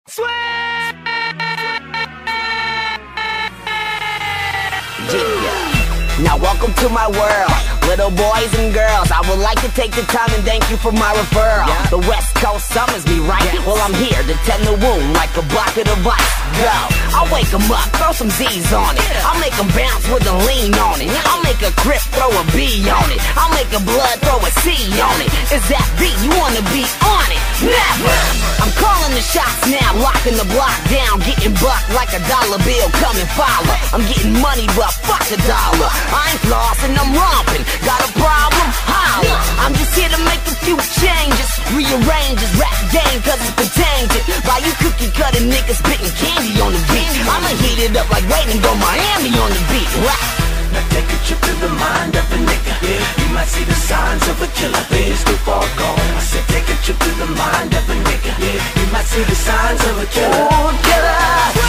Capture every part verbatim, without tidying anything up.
Yeah. Now welcome to my world, little boys and girls. I would like to take the time and thank you for my referral. Yeah. The West Coast summons me, right? Yes. Well, I'm here to tend the wound like a bucket of ice. Go, I'll wake them up, throw some Z's on it. I'll make them bounce with a lean on it. I'll make a Crip throw a B on it. I'll make a Blood throw a C on it. Is that B? You wanna be on it? Never! I'm calling the shots now, locking the block down, getting bucked like a dollar bill, come and follow. I'm getting money, but fuck a dollar. I ain't flossing, I'm romping. Got a problem? Holla. I'm just here to make a few changes, rearrange this rap game cause it's been tainted by you cookie cutting niggas spitting candy on the beat. I'ma heat it up like Wayne and go Miami on the beat. Rap. Now take a trip to the mind of a nigga. Yeah. You might see the signs of a killer, but it's too far gone. I said take a trip to the mind of a nigga. Yeah. You might see the signs of a killer. Oh, killer.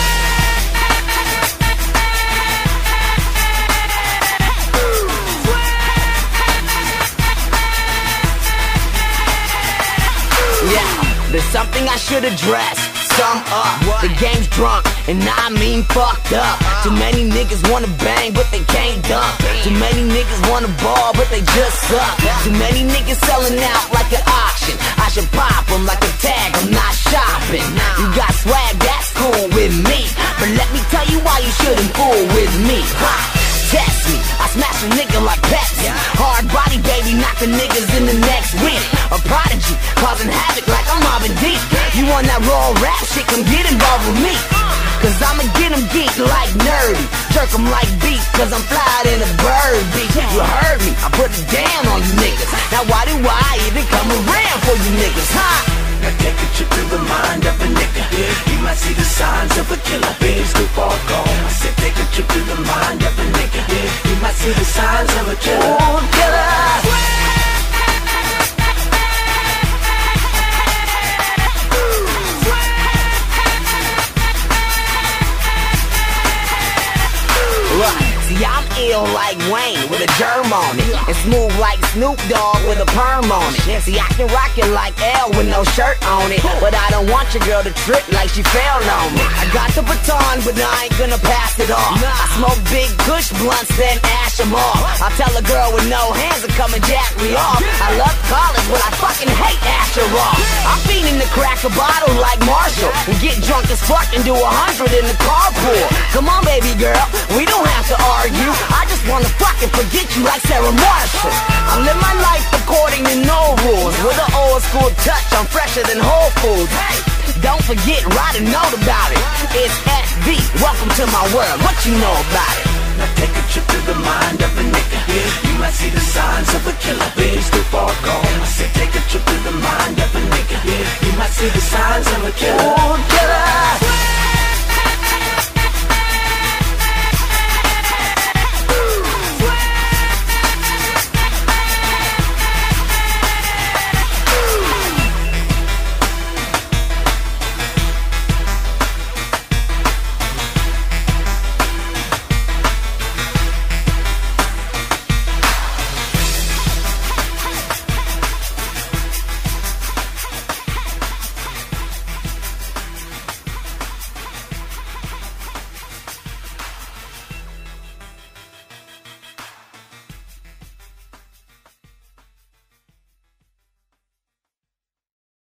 Yeah, there's something I should address. Sum up, what? The game's drunk, and I mean fucked up. uh. Too many niggas wanna bang, but they can't dunk. Too many niggas wanna ball, but they just suck. Too many niggas selling out like an auction. I should pop them like a tag, I'm not shopping. You got swag, that's cool with me, but let me tell you why you shouldn't fool with me. Ha! Test me, I smash a nigga like Pepsi. Hard body, baby, knock the niggas in the next week. A prodigy, causing havoc like I'm Mobbin Deep. You want that raw rap shit, come get involved with me. Cause I'ma get them geek like nerdy. Jerk them like beef, cause I'm fly in a bird beat. You heard me, I put it down on you niggas. Now why do I even come around for you niggas, huh? Now take a trip to the mind of a nigga. Yeah. You might see the signs of a killer, but it's too far gone. I said take a trip to the mind of a nigga. Yeah. You might see the signs of a killer. Oh, killer. See, I'm ill like Wayne with a germ on it, and smooth like Snoop Dogg with a perm on it. See, I can rock it like L with no shirt on it, but I don't want your girl to trip like she fell on me. I got the baton, but I ain't gonna pass it off. I smoke big kush blunts, then ash them off. I tell a girl with no hands to come and jack me off. I love college, but I fucking hate Asher Roth. I'm feeding the crack a bottle like Marshall, and get drunk as fuck and do a hundred in the carpool. Come on, baby girl, we don't have to argue. I just wanna fucking forget you like Sarah Marshall. I live my life according to no rules. With an old school touch, I'm fresher than Whole Foods. Hey, don't forget, write a note about it. It's S V, welcome to my world. What you know about it? Now take a trip to the mind of a nigga. Yeah. You might see the signs of a killer, but it's too far gone. I said take a trip to the mind of a nigga. Yeah. You might see the signs of a killer. Oh, killer.